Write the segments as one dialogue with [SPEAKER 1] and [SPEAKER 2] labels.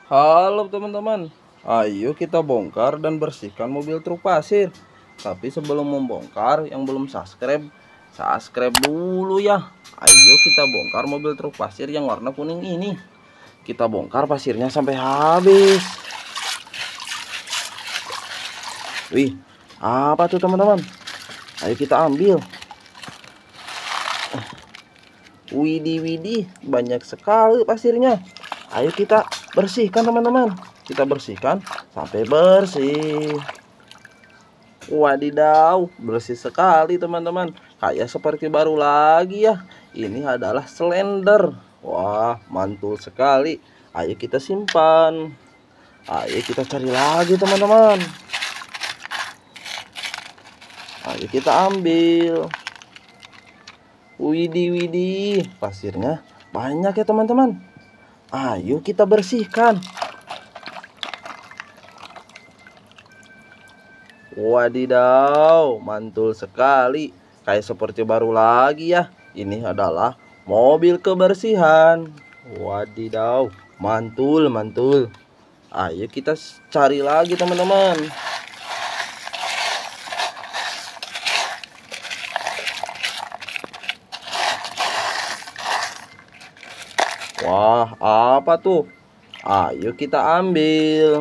[SPEAKER 1] Halo teman-teman, ayo kita bongkar dan bersihkan mobil truk pasir. Tapi sebelum membongkar, yang belum subscribe, subscribe dulu ya. Ayo kita bongkar mobil truk pasir yang warna kuning ini. Kita bongkar pasirnya sampai habis. Wih, apa tuh teman-teman? Ayo kita ambil. Widih, banyak sekali pasirnya. Ayo kita bersihkan teman-teman. Kita bersihkan sampai bersih. Wadidaw, bersih sekali teman-teman. Kayak seperti baru lagi ya. Ini adalah Slender. Wah, mantul sekali. Ayo kita simpan. Ayo kita cari lagi teman-teman. Ayo kita ambil. Widih, pasirnya banyak ya teman-teman. Ayo kita bersihkan. Wadidaw, mantul sekali. Kayak seperti baru lagi ya. Ini adalah mobil kebersihan. Wadidaw, mantul. Ayo kita cari lagi teman-teman. Wah, apa tuh? Ayo kita ambil.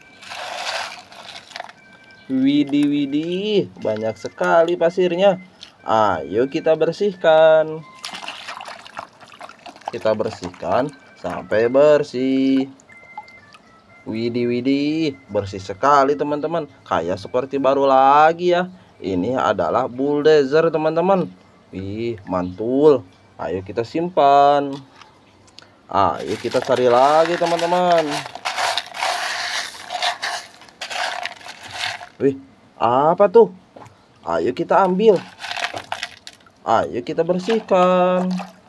[SPEAKER 1] Widih, banyak sekali pasirnya. Ayo kita bersihkan. Kita bersihkan sampai bersih. Widih, bersih sekali teman-teman. Kayak seperti baru lagi ya. Ini adalah bulldozer teman-teman. Wih, mantul. Ayo kita simpan. Ayo kita cari lagi teman-teman. Wih, apa tuh? Ayo kita ambil. Ayo kita bersihkan.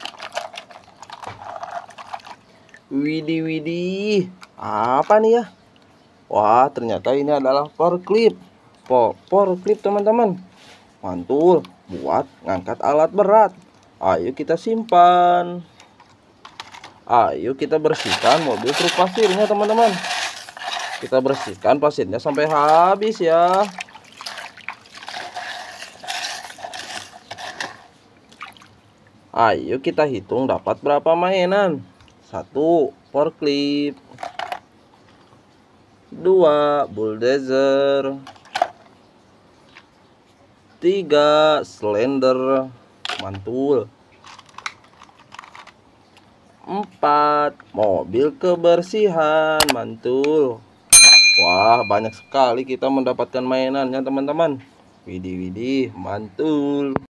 [SPEAKER 1] Widih, apa nih ya? Wah, ternyata ini adalah forklift. Forklift teman-teman. Mantul, buat ngangkat alat berat. Ayo kita simpan. Ayo kita bersihkan mobil truk pasirnya teman-teman. Kita bersihkan pasirnya sampai habis ya. Ayo kita hitung dapat berapa mainan. 1 forklift, 2 bulldozer, 3 slender, mantul, 4 mobil kebersihan, mantul. Wah, banyak sekali kita mendapatkan mainannya teman-teman. Widih, mantul.